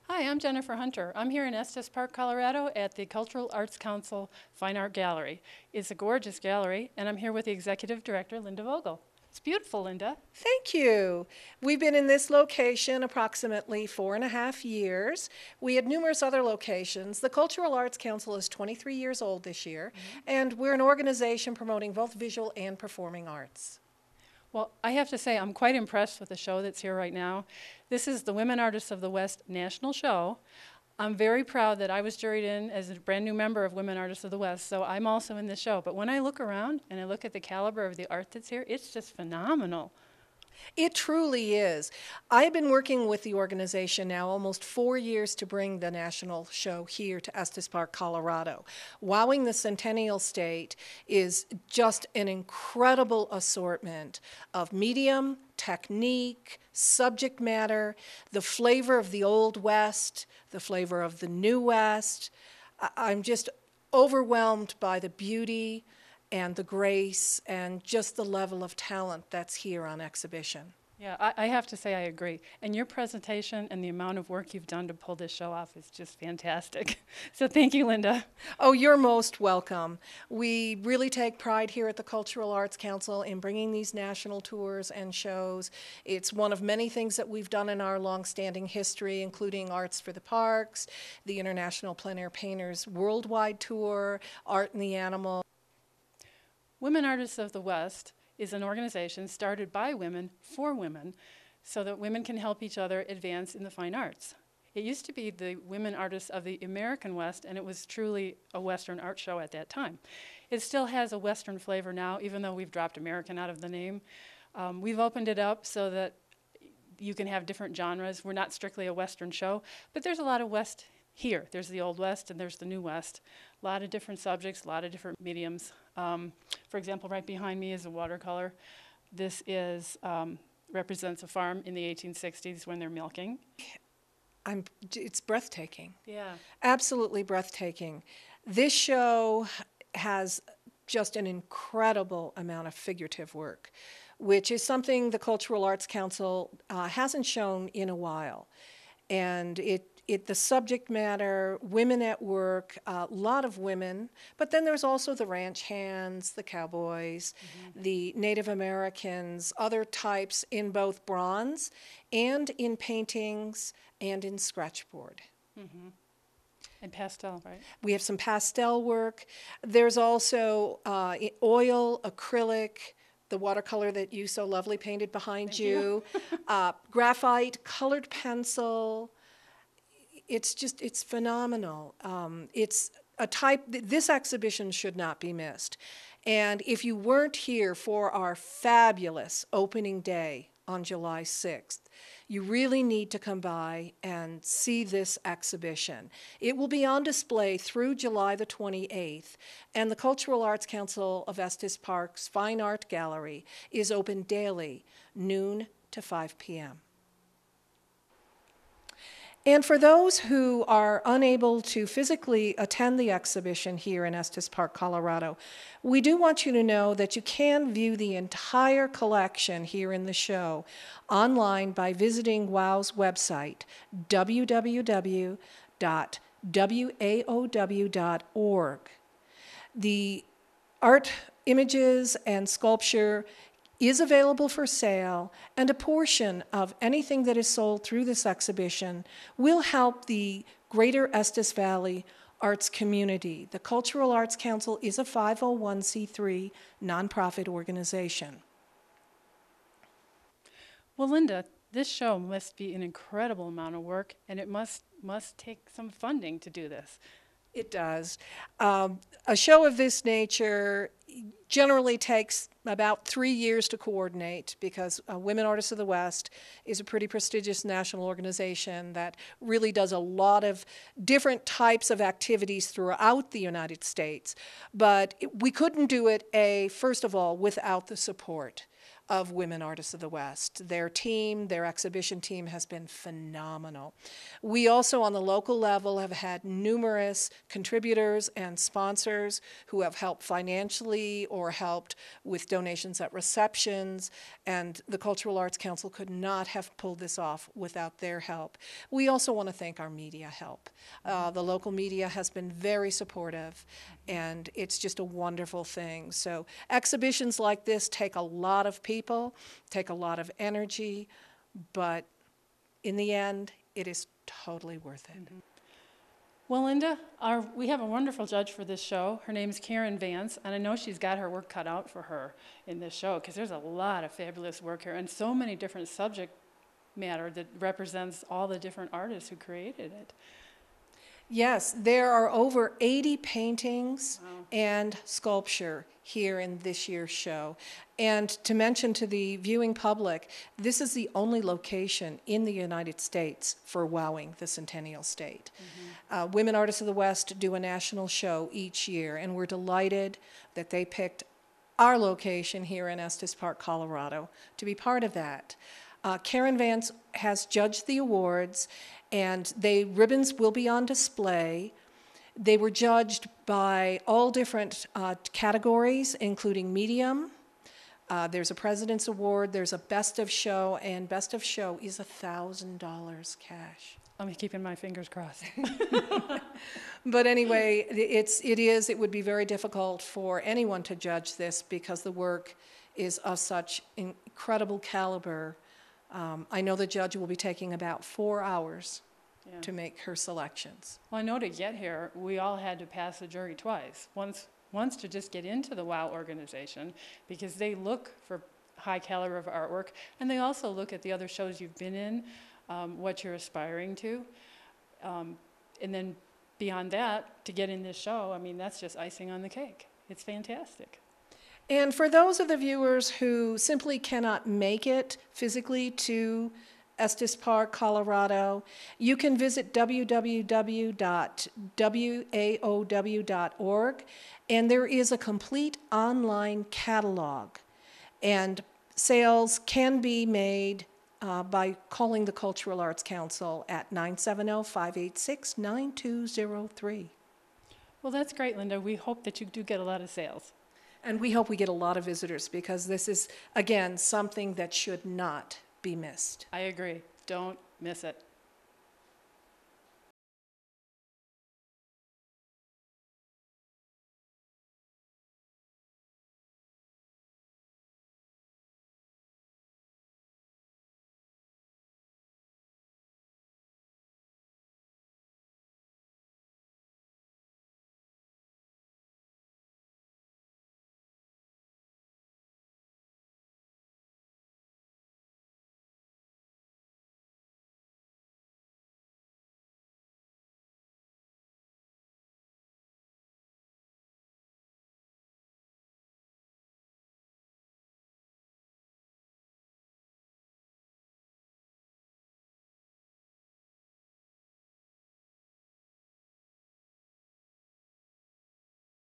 Hi, I'm Jennifer Hunter. I'm here in Estes Park, Colorado at the Cultural Arts Council Fine Art Gallery. It's a gorgeous gallery, and I'm here with the Executive Director, Linda Vogel. It's beautiful, Linda. Thank you. We've been in this location approximately 4.5 years. We had numerous other locations. The Cultural Arts Council is 23 years old this year, and we're an organization promoting both visual and performing arts. Well, I have to say I'm quite impressed with the show that's here right now. This is the Women Artists of the West National Show. I'm very proud that I was juried in as a brand new member of Women Artists of the West, so I'm also in this show. But when I look around and I look at the caliber of the art that's here, it's just phenomenal. It truly is. I've been working with the organization now almost 4 years to bring the national show here to Estes Park, Colorado. WAOWing the Centennial State is just an incredible assortment of medium, technique, subject matter, the flavor of the Old West, the flavor of the New West. I'm just overwhelmed by the beauty and the grace and just the level of talent that's here on exhibition. Yeah, I have to say I agree. And your presentation and the amount of work you've done to pull this show off is just fantastic. So thank you, Linda. Oh, you're most welcome. We really take pride here at the Cultural Arts Council in bringing these national tours and shows. It's one of many things that we've done in our long-standing history, including Arts for the Parks, the International Plein Air Painters Worldwide Tour, Art and the Animal. Women Artists of the West is an organization started by women for women so that women can help each other advance in the fine arts. It used to be the Women Artists of the American West, and it was truly a Western art show at that time. It still has a Western flavor now, even though we've dropped American out of the name. We've opened it up so that you can have different genres. We're not strictly a Western show, but there's a lot of West here. There's the Old West and there's the New West. A lot of different subjects, a lot of different mediums. For example, right behind me is a watercolor. This is represents a farm in the 1860s when they're milking. It's breathtaking. Yeah. Absolutely breathtaking. This show has just an incredible amount of figurative work, which is something the Cultural Arts Council hasn't shown in a while. And the subject matter, women at work, a lot of women, but then there's also the ranch hands, the cowboys, the Native Americans, other types in both bronze and in paintings and in scratchboard. And pastel, right? We have some pastel work. There's also oil, acrylic, the watercolor that you so lovely painted behind you, graphite, colored pencil. It's phenomenal. It's a type, this exhibition should not be missed. And if you weren't here for our fabulous opening day on July 6th, you really need to come by and see this exhibition. It will be on display through July the 28th, and the Cultural Arts Council of Estes Park's Fine Art Gallery is open daily, noon to 5 p.m. And for those who are unable to physically attend the exhibition here in Estes Park, Colorado, we do want you to know that you can view the entire collection here in the show online by visiting WOW's website, www.waow.org. The art, images, and sculpture is available for sale, and a portion of anything that is sold through this exhibition will help the greater Estes Valley arts community. The Cultural Arts Council is a 501c3 nonprofit organization. Well, Linda, this show must be an incredible amount of work, and it must take some funding to do this. It does. A show of this nature generally takes about 3 years to coordinate because Women Artists of the West is a pretty prestigious national organization that really does a lot of different types of activities throughout the United States. But we couldn't do it, first of all, without the support of Women Artists of the West. Their team, their exhibition team has been phenomenal. We also on the local level have had numerous contributors and sponsors who have helped financially or or helped with donations at receptions, and the Cultural Arts Council could not have pulled this off without their help. We also want to thank our media help. The local media has been very supportive, and it's just a wonderful thing. So exhibitions like this take a lot of people, take a lot of energy, but in the end, it is totally worth it. Well, Linda, we have a wonderful judge for this show. Her name's Karen Vance, and I know she's got her work cut out for her in this show because there's a lot of fabulous work here and so many different subject matter that represents all the different artists who created it. Yes, there are over 80 paintings and sculpture here in this year's show. And to mention to the viewing public, this is the only location in the United States for WAOWing the Centennial State. Women Artists of the West do a national show each year, and we're delighted that they picked our location here in Estes Park, Colorado, to be part of that. Karen Vance has judged the awards, and ribbons will be on display. They were judged by all different categories, including medium. There's a President's Award, there's a Best of Show, and Best of Show is $1,000 cash. I'm keeping my fingers crossed. But anyway, it would be very difficult for anyone to judge this because the work is of such incredible caliber. I know the judge will be taking about 4 hours to make her selections. Well, I know to get here, we all had to pass the jury twice. Once to just get into the WOW organization because they look for high caliber of artwork, and they also look at the other shows you've been in, what you're aspiring to. And then beyond that, to get in this show, I mean, that's just icing on the cake. It's fantastic. And for those of the viewers who simply cannot make it physically to Estes Park, Colorado, you can visit www.waow.org, and there is a complete online catalog. And sales can be made by calling the Cultural Arts Council at 970-586-9203. Well, that's great, Linda. We hope that you do get a lot of sales. And we hope we get a lot of visitors because this is, again, something that should not be missed. I agree. Don't miss it.